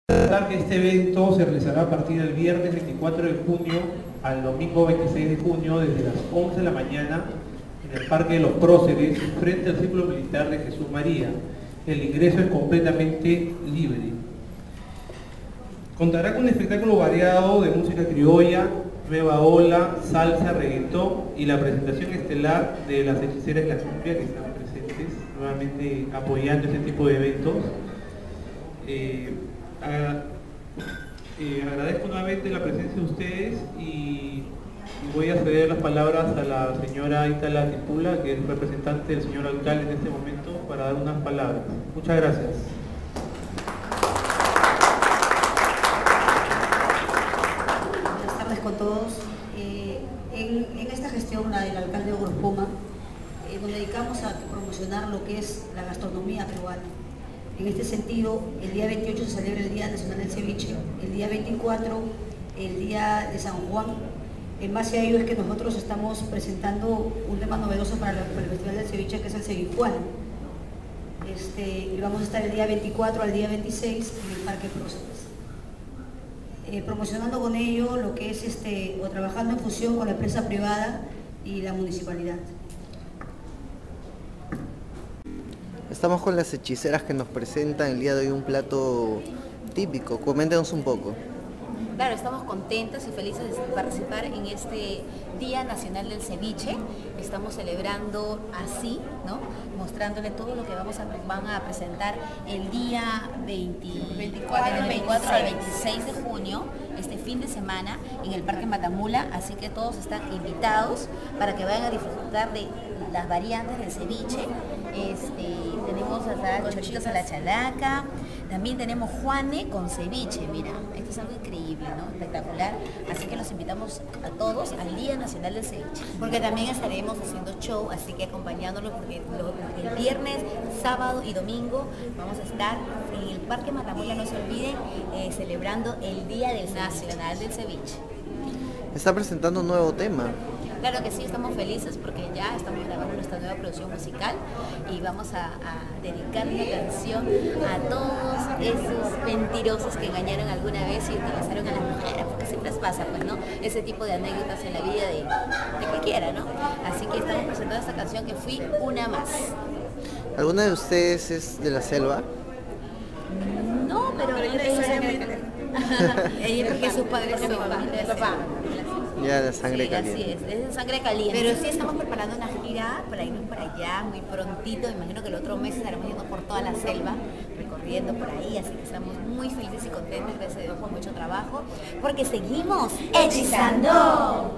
Que este evento se realizará a partir del viernes 24 de junio al domingo 26 de junio desde las 11 de la mañana en el Parque de los Próceres, frente al Círculo Militar de Jesús María. El ingreso es completamente libre. Contará con un espectáculo variado de música criolla, nueva ola, salsa, reggaetón y la presentación estelar de las hechiceras de la cumbia que están presentes, nuevamente apoyando este tipo de eventos. Agradezco nuevamente la presencia de ustedes y voy a ceder las palabras a la señora Itala Tipula, que es representante del señor alcalde en este momento, para dar unas palabras. Muchas gracias. Buenas tardes con todos. En esta gestión, la del alcalde Ogros Puma, nos dedicamos a promocionar lo que es la gastronomía peruana. En este sentido, el día 28 se celebra el Día Nacional del Ceviche, el día 24 el Día de San Juan. En base a ello es que nosotros estamos presentando un tema novedoso para el Festival del Ceviche, que es el Cevijuán. Y vamos a estar el día 24 al día 26 en el Parque Próceres. Promocionando con ello lo que es o trabajando en fusión con la empresa privada y la municipalidad. Estamos con las hechiceras que nos presentan el día de hoy un plato típico. Coméntenos un poco. Claro, estamos contentas y felices de participar en este Día Nacional del Ceviche. Estamos celebrando así, ¿no? Mostrándole todo lo que van a presentar el día 24 al 26 de junio, este fin de semana, en el Parque Matamula. Así que todos están invitados para que vayan a disfrutar de las variantes del ceviche. Tenemos hasta choritos a la chalaca, también tenemos juane con ceviche. Mira, esto es algo increíble, ¿no? Espectacular. Así que los invitamos a todos al Día Nacional del Ceviche. Porque también estaremos haciendo show, así que acompañándolos, porque el viernes, sábado y domingo vamos a estar en el Parque Matamula, no se olviden, celebrando el Día del Nacional del Ceviche. Está presentando un nuevo tema. Claro que sí, estamos felices porque ya estamos grabando nuestra nueva producción musical y vamos a dedicar una canción a todos esos mentirosos que engañaron alguna vez y utilizaron a las mujeres, porque siempre les pasa, pues, ¿no? Ese tipo de anécdotas en la vida de cualquiera, ¿no? Así que estamos presentando esta canción que fui una más. ¿ ¿Alguna de ustedes es de la selva? No, pero ella es ella porque sus padres son de papá. Ya de sangre sí, caliente. Así es de sangre caliente. Pero sí estamos preparando una gira para irnos para allá muy prontito. Me imagino que el otro mes estaremos yendo por toda la selva, recorriendo por ahí, así que estamos muy felices y contentos, gracias a Dios, con mucho trabajo, porque seguimos hechizando.